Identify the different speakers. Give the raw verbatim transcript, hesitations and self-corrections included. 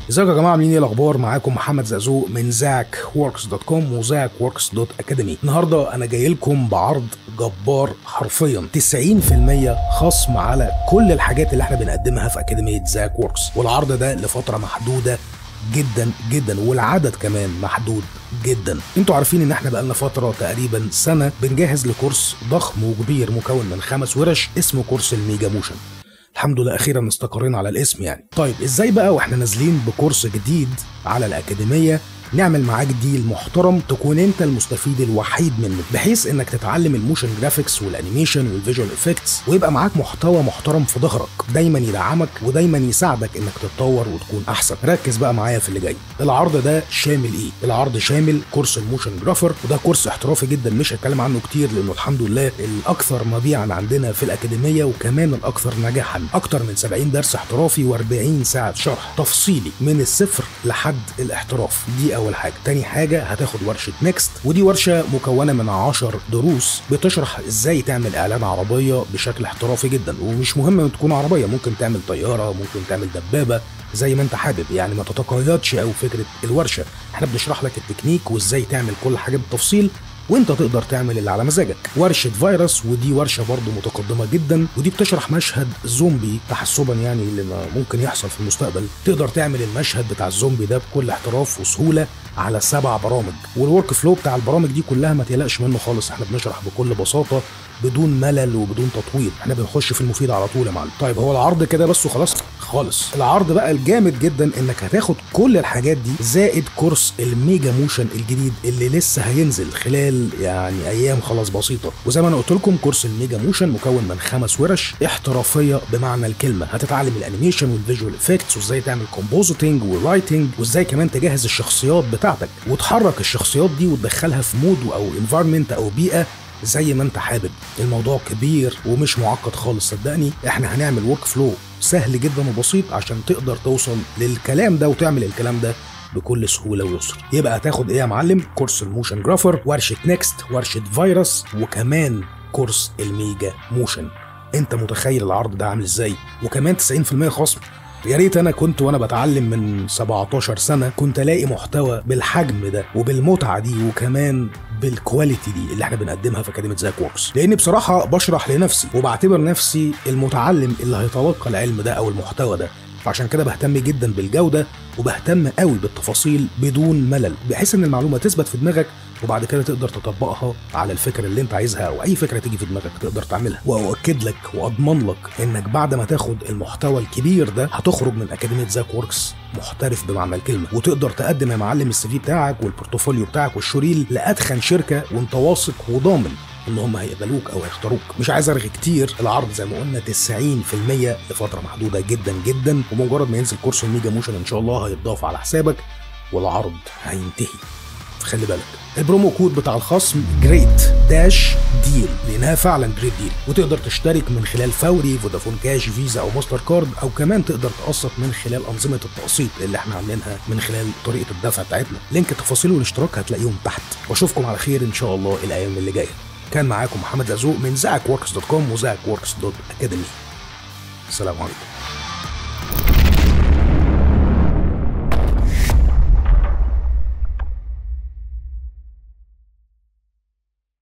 Speaker 1: ازيكم يا جماعه، عاملين ايه؟ الاخبار؟ معاكم محمد زقزوق من زاك ووركس دوت كوم وزاك ووركس دوت اكاديمي. النهارده انا جاي لكم بعرض جبار، حرفيا تسعين في المية خصم على كل الحاجات اللي احنا بنقدمها في اكاديميه زاك ووركس، والعرض ده لفتره محدوده جدا جدا، والعدد كمان محدود جدا. انتوا عارفين ان احنا بقالنا فتره تقريبا سنه بنجهز لكورس ضخم وكبير مكون من خمس ورش اسمه كورس الميجا موشن. الحمد لله اخيرا استقرينا على الاسم يعني. طيب ازاي بقى واحنا نازلين بكورس جديد على الاكاديميه نعمل معاك ديل محترم تكون انت المستفيد الوحيد منه، بحيث انك تتعلم الموشن جرافيكس والانيميشن والفيجوال افكتس، ويبقى معاك محتوى محترم في ظهرك دايما يدعمك ودايما يساعدك انك تتطور وتكون احسن. ركز بقى معايا في اللي جاي. العرض ده شامل ايه؟ العرض شامل كورس الموشن جرافر، وده كورس احترافي جدا مش هتكلم عنه كتير لانه الحمد لله الاكثر مبيعا عندنا في الاكاديميه، وكمان الاكثر نجاحا. اكتر من سبعين درس احترافي وأربعين ساعه شرح تفصيلي من الصفر لحد الاحتراف. دي اول حاجه. تاني حاجه هتاخد ورشه نيكست، ودي ورشه مكونه من عشر دروس بتشرح ازاي تعمل اعلان عربيه بشكل احترافي جدا، ومش مهم ان تكون عربيه، ممكن تعمل طياره، ممكن تعمل دبابه، زي ما انت حابب يعني. ما تتقيدش او فكره الورشه، احنا بنشرح لك التكنيك وازاي تعمل كل حاجه بالتفصيل، وانت تقدر تعمل اللي على مزاجك. ورشه فيروس، ودي ورشه برضو متقدمه جدا، ودي بتشرح مشهد زومبي تحسبا يعني اللي ممكن يحصل في المستقبل. تقدر تعمل المشهد بتاع الزومبي ده بكل احتراف وسهوله على سبع برامج، والورك فلو بتاع البرامج دي كلها ما تقلقش منه خالص، احنا بنشرح بكل بساطه بدون ملل وبدون تطويل، احنا بنخش في المفيد على طول يا معلم. طيب هو العرض كده بس وخلاص؟ خالص. العرض بقى الجامد جدا انك هتاخد كل الحاجات دي زائد كورس الميجا موشن الجديد اللي لسه هينزل خلال يعني ايام خلاص بسيطه. وزي ما انا قلت لكم كورس الميجا موشن مكون من خمس ورش احترافيه بمعنى الكلمه. هتتعلم الانيميشن والفيجوال افكتس، وازاي تعمل كومبوزيتنج ورايتنج، وازاي كمان تجهز الشخصيات بتاعتك وتحرك الشخصيات دي وتدخلها في مود او انفايرمنت او بيئه زي ما انت حابب. الموضوع كبير ومش معقد خالص، صدقني. احنا هنعمل ورك فلو سهل جدا وبسيط عشان تقدر توصل للكلام ده وتعمل الكلام ده بكل سهوله ويسر. يبقى هتاخد ايه يا معلم؟ كورس الموشن جرافر، ورشه نيكست، ورشه فيروس، وكمان كورس الميجا موشن. انت متخيل العرض ده عامل ازاي؟ وكمان تسعين في المية خصم. يا ريت انا كنت وانا بتعلم من سبعتاشر سنه كنت الاقي محتوى بالحجم ده وبالمتعه دي وكمان بالكواليتي دي اللي احنا بنقدمها في اكاديميه زاك ووركس. لاني بصراحه بشرح لنفسي وبعتبر نفسي المتعلم اللي هيتلقى العلم ده او المحتوى ده، فعشان كده بهتم جدا بالجوده وبهتم قوي بالتفاصيل بدون ملل، بحيث ان المعلومه تثبت في دماغك وبعد كده تقدر تطبقها على الفكره اللي انت عايزها او اي فكره تيجي في دماغك تقدر تعملها. واؤكد لك واضمن لك انك بعد ما تاخد المحتوى الكبير ده هتخرج من اكاديميه زاك ووركس محترف بمعنى الكلمه، وتقدر تقدم يا معلم السي في بتاعك والبورتفوليو بتاعك والشريل لادخن شركه وانت واثق وضامن ان هم هيقبلوك او هيختاروك. مش عايز ارغي كتير، العرض زي ما قلنا تسعين في المية لفتره محدوده جدا جدا، ومجرد ما ينزل كورس الميجا موشن ان شاء الله هيتضاف على حسابك والعرض هينتهي. فخلي بالك البرومو كود بتاع الخصم جريت داش ديل، لانها فعلا جريت ديل، وتقدر تشترك من خلال فوري، فودافون كاش، فيزا او ماستر كارد، او كمان تقدر تقسط من خلال انظمه التقسيط اللي احنا عاملينها من خلال طريقه الدفع بتاعتنا. لينك التفاصيل والاشتراك هتلاقيهم تحت، واشوفكم على خير ان شاء الله الايام اللي جايه. كان معاكم محمد زقزوق من زاك ووركس دوت كوم وزاك ووركس دوت اكاديمي. السلام عليكم.